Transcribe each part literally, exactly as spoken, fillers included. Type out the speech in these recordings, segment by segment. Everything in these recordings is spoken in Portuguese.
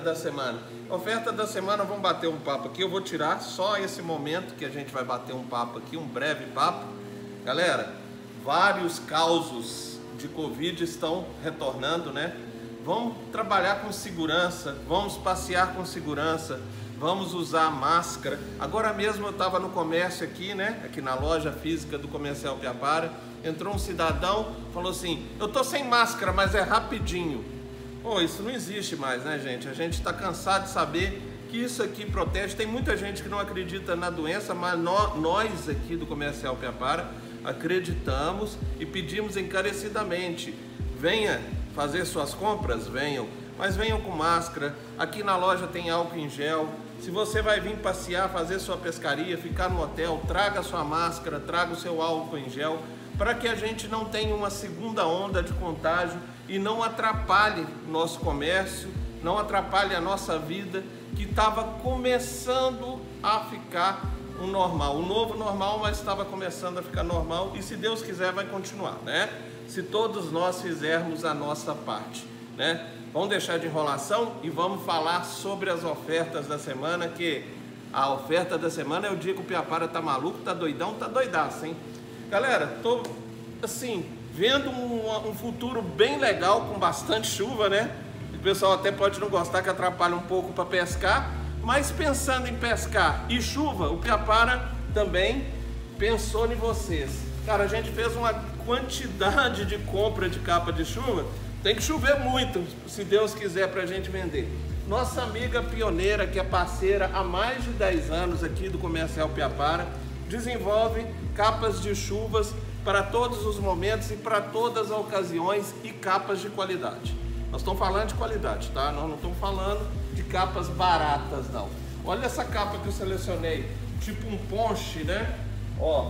da semana. Oferta da semana, vamos bater um papo aqui. Eu vou tirar só esse momento que a gente vai bater um papo aqui, um breve papo. Galera, vários causos de Covid estão retornando, né? Vamos trabalhar com segurança, vamos passear com segurança, vamos usar máscara. Agora mesmo eu estava no comércio aqui, né? Aqui na loja física do Comercial Piapara. Entrou um cidadão, falou assim: eu tô sem máscara, mas é rapidinho. Pô, isso não existe mais, né, gente? A gente está cansado de saber que isso aqui protege. Tem muita gente que não acredita na doença, mas nós, nós aqui do Comercial Piapara acreditamos e pedimos encarecidamente: venha fazer suas compras, venham, mas venham com máscara. Aqui na loja tem álcool em gel. Se você vai vir passear, fazer sua pescaria, ficar no hotel, traga sua máscara, traga o seu álcool em gel, para que a gente não tenha uma segunda onda de contágio e não atrapalhe nosso comércio, não atrapalhe a nossa vida, que estava começando a ficar um normal, um novo normal, mas estava começando a ficar normal, e se Deus quiser vai continuar, né? Se todos nós fizermos a nossa parte, né? Vamos deixar de enrolação e vamos falar sobre as ofertas da semana, que a oferta da semana é o dia que o Piapara tá maluco, tá doidão, tá doidaço, hein? Galera, tô assim, vendo um, um futuro bem legal, com bastante chuva, né? O pessoal até pode não gostar, que atrapalha um pouco para pescar, mas pensando em pescar e chuva, o Piapara também pensou em vocês. Cara, a gente fez uma quantidade de compra de capa de chuva, tem que chover muito, se Deus quiser, para a gente vender. Nossa amiga pioneira, que é parceira há mais de dez anos aqui do Comercial Piapara, desenvolve capas de chuvas para todos os momentos e para todas as ocasiões, e capas de qualidade. Nós estamos falando de qualidade, tá? Nós não estamos falando de capas baratas, não. Olha essa capa que eu selecionei, tipo um ponche, né? Ó,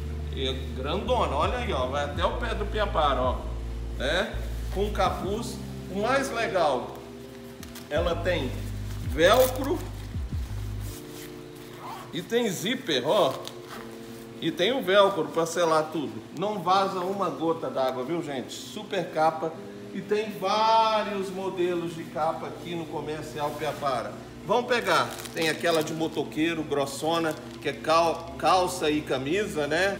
é grandona, olha aí, ó, vai até o pé do Piapara, ó, né? Com capuz. O mais legal, ela tem velcro e tem zíper, ó. E tem o velcro para selar tudo. Não vaza uma gota d'água, viu, gente? Super capa. E tem vários modelos de capa aqui no Comercial Piapara. Vamos pegar. Tem aquela de motoqueiro, grossona, que é cal, calça e camisa, né?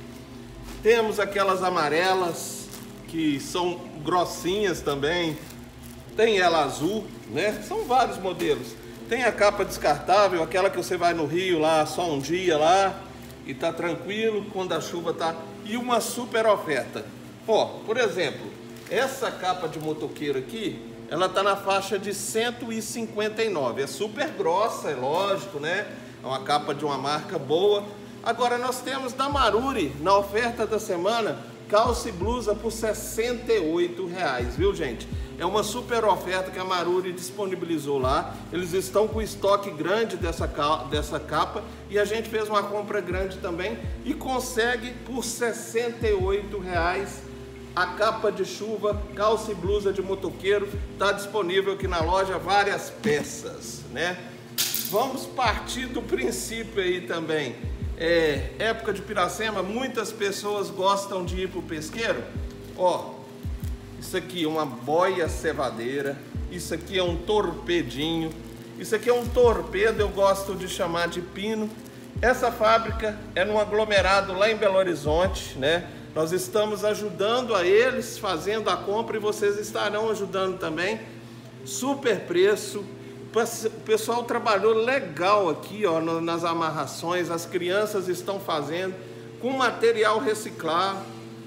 Temos aquelas amarelas, que são grossinhas também. Tem ela azul, né? São vários modelos. Tem a capa descartável, aquela que você vai no Rio lá, só um dia lá, e tá tranquilo quando a chuva tá. E uma super oferta. Ó, por exemplo, essa capa de motoqueiro aqui, ela tá na faixa de cento e cinquenta e nove. É super grossa, é lógico, né? É uma capa de uma marca boa. Agora nós temos da Maruri, na oferta da semana, calça e blusa por sessenta e oito reais, viu, gente? É uma super oferta que a Maruri disponibilizou lá. Eles estão com estoque grande dessa, dessa capa, e a gente fez uma compra grande também e consegue por sessenta e oito reais a capa de chuva, calça e blusa de motoqueiro. Está disponível aqui na loja, várias peças, né? Vamos partir do princípio aí também. É, época de Piracema, muitas pessoas gostam de ir para o pesqueiro. Ó, isso aqui é uma boia cevadeira, isso aqui é um torpedinho, isso aqui é um torpedo, eu gosto de chamar de pino. Essa fábrica é num aglomerado lá em Belo Horizonte, né? Nós estamos ajudando a eles, fazendo a compra, e vocês estarão ajudando também. Super preço. O pessoal trabalhou legal aqui, ó, nas amarrações. As crianças estão fazendo com material reciclado,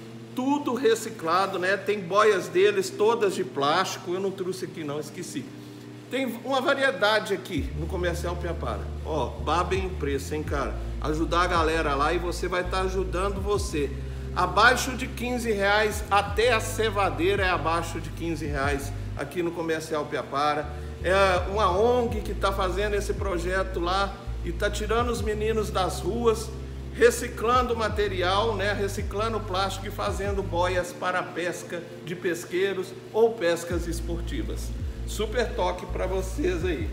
tudo reciclado, né? Tem boias deles todas de plástico. Eu não trouxe aqui não, esqueci. Tem uma variedade aqui no Comercial Piapara. Ó, babem o preço, hein, cara? Ajudar a galera lá, e você vai estar ajudando você. Abaixo de quinze reais, até a cevadeira é abaixo de quinze reais aqui no Comercial Piapara. É uma O N G que está fazendo esse projeto lá e está tirando os meninos das ruas, reciclando material, né? Reciclando plástico e fazendo boias para pesca de pesqueiros ou pescas esportivas. Super toque para vocês aí.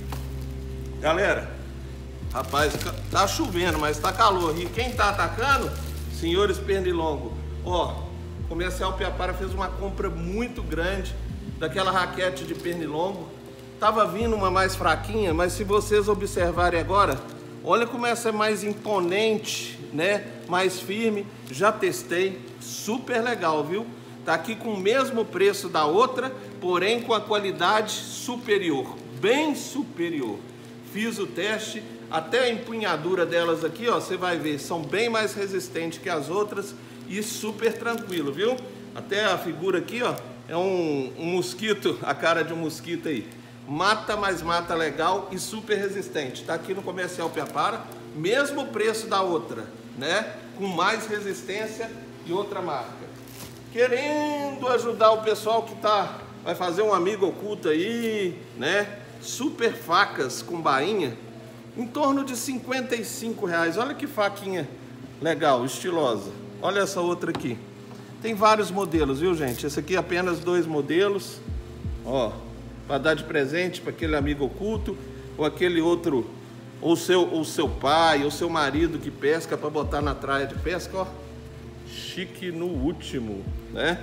Galera, rapaz, tá chovendo, mas tá calor. E quem tá atacando? Senhores Pernilongo. Ó, o Comercial Piapara fez uma compra muito grande daquela raquete de pernilongo. Tava vindo uma mais fraquinha, mas se vocês observarem agora, olha como essa é mais imponente, né? Mais firme. Já testei, super legal, viu? Tá aqui com o mesmo preço da outra, porém com a qualidade superior, bem superior. Fiz o teste, até a empunhadura delas aqui, ó, você vai ver, são bem mais resistentes que as outras e super tranquilo, viu? Até a figura aqui, ó, é um, um mosquito, a cara de um mosquito aí. Mata, mas mata legal e super resistente. Tá aqui no Comercial Piapara, mesmo preço da outra, né? Com mais resistência e outra marca. Querendo ajudar o pessoal que tá, vai fazer um amigo oculto aí, né? Super facas com bainha, em torno de cinquenta e cinco reais. Olha que faquinha legal, estilosa. Olha essa outra aqui. Tem vários modelos, viu, gente? Esse aqui é apenas dois modelos, ó, para dar de presente para aquele amigo oculto, ou aquele outro, ou seu, ou seu pai, ou seu marido que pesca para botar na traia de pesca, ó. Chique no último, né?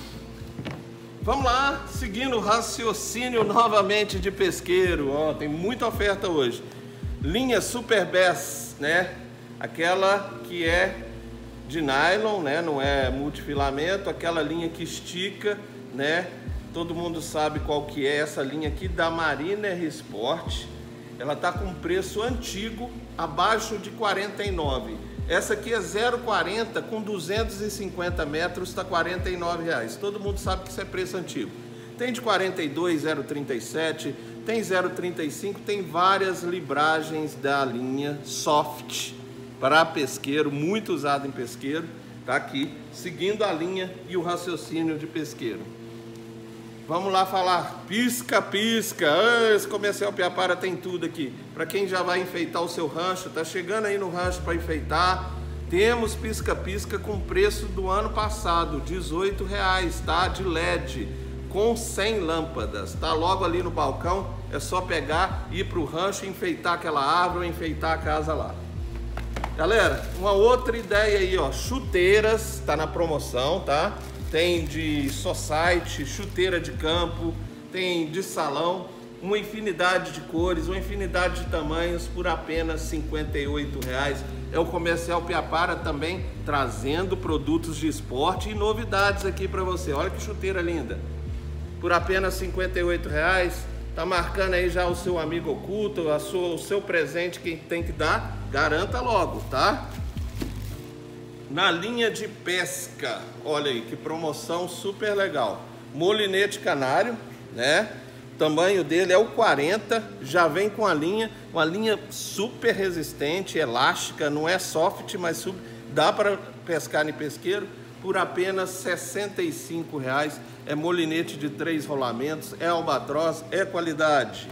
Vamos lá, seguindo o raciocínio novamente de pesqueiro, ó, tem muita oferta hoje. Linha Super Bass, né? Aquela que é de nylon, né? Não é multifilamento, aquela linha que estica, né? Todo mundo sabe qual que é essa linha aqui da Mariner Sport. Ela tá com preço antigo, abaixo de quarenta e nove. Essa aqui é zero quarenta com duzentos e cinquenta metros, está quarenta e nove reais. Todo mundo sabe que isso é preço antigo. Tem de quarenta e dois, zero trinta e sete, tem zero trinta e cinco, tem várias libragens da linha soft para pesqueiro, muito usado em pesqueiro. Tá aqui, seguindo a linha e o raciocínio de pesqueiro. Vamos lá falar pisca-pisca. Ah, esse Comercial Piapara tem tudo aqui. Para quem já vai enfeitar o seu rancho, tá chegando aí no rancho para enfeitar, temos pisca-pisca com preço do ano passado, dezoito reais, tá? De L E D, com cem lâmpadas, tá? Logo ali no balcão, é só pegar, ir pro rancho, enfeitar aquela árvore, enfeitar a casa lá. Galera, uma outra ideia aí, ó, chuteiras, tá na promoção, tá? Tem de society, chuteira de campo, tem de salão, uma infinidade de cores, uma infinidade de tamanhos por apenas cinquenta e oito reais. É o Comercial Piapara também trazendo produtos de esporte e novidades aqui para você. Olha que chuteira linda. Por apenas cinquenta e oito reais, tá marcando aí já o seu amigo oculto, a sua, o seu presente que tem que dar, garanta logo, tá? Na linha de pesca, olha aí que promoção super legal. Molinete canário, né? O tamanho dele é o quarenta, já vem com a linha, uma linha super resistente, elástica, não é soft, mas super, dá para pescar em pesqueiro por apenas sessenta e cinco reais. É molinete de três rolamentos, é albatroz, é qualidade.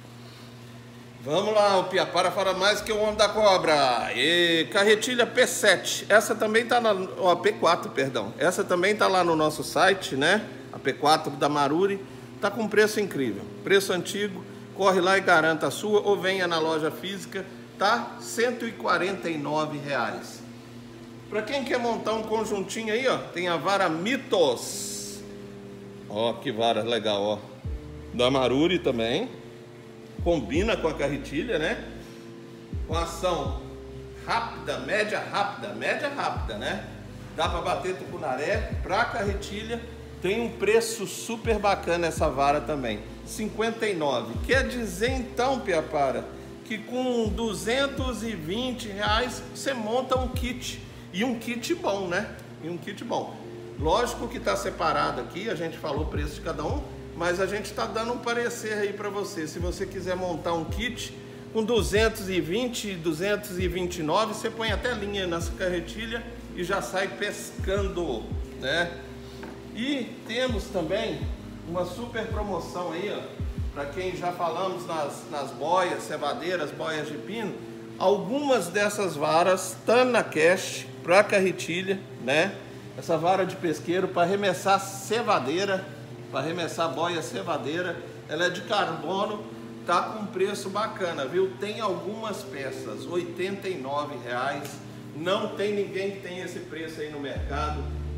Vamos lá, o Piapara fala mais que o homem da cobra. E carretilha P sete, essa também tá na, ó, P quatro, perdão. Essa também tá lá no nosso site, né? A P quatro da Maruri, tá com preço incrível. Preço antigo, corre lá e garanta a sua ou venha na loja física, tá? cento e quarenta e nove reais. Para quem quer montar um conjuntinho aí, ó, tem a vara Mitos. Ó, que vara legal, ó. Da Maruri também. Combina com a carretilha, né? Com ação rápida, média rápida, média rápida, né? Dá para bater tucunaré. Para carretilha tem um preço super bacana essa vara também, cinquenta e nove. Quer dizer então, Piapara, que com duzentos e vinte reais você monta um kit, e um kit bom, né? E um kit bom. Lógico que está separado aqui, a gente falou o preço de cada um, mas a gente está dando um parecer aí para você. Se você quiser montar um kit com duzentos e vinte, duzentos e vinte e nove, você põe até linha nessa carretilha e já sai pescando, né? E temos também uma super promoção aí, ó, para quem já falamos nas, nas boias, cevadeiras, boias de pino. Algumas dessas varas estão na cash para carretilha, né? Essa vara de pesqueiro para arremessar cevadeira, para arremessar boia cevadeira, ela é de carbono, tá com preço bacana, viu? Tem algumas peças, oitenta e nove reais, não tem ninguém que tenha esse preço aí no mercado.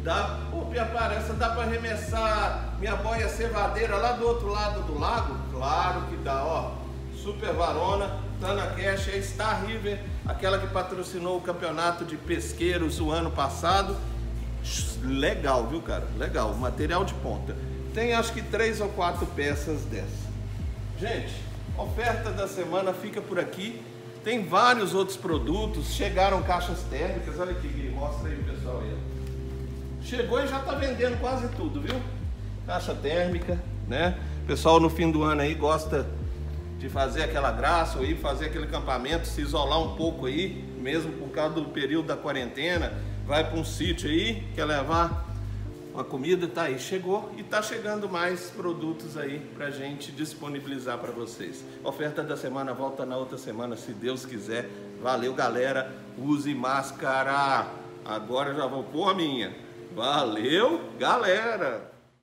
Dá, pô, Piapara, essa dá para arremessar minha boia cevadeira lá do outro lado do lago? Claro que dá, ó. Super Varona, Tana Cash, é Star River, aquela que patrocinou o campeonato de pesqueiros o ano passado. Legal, viu, cara? Legal, material de ponta. Tem acho que três ou quatro peças dessa. Gente, oferta da semana fica por aqui. Tem vários outros produtos. Chegaram caixas térmicas. Olha aqui, Gui, mostra aí, pessoal. Aí. Chegou e já tá vendendo quase tudo, viu? Caixa térmica, né? O pessoal no fim do ano aí gosta de fazer aquela graça, ou ir fazer aquele acampamento, se isolar um pouco aí, mesmo por causa do período da quarentena. Vai para um sítio aí, quer levar uma comida, tá aí, chegou e tá chegando mais produtos aí pra gente disponibilizar para vocês. Oferta da semana volta na outra semana, se Deus quiser. Valeu, galera. Use máscara. Agora já vou pôr a minha. Valeu, galera.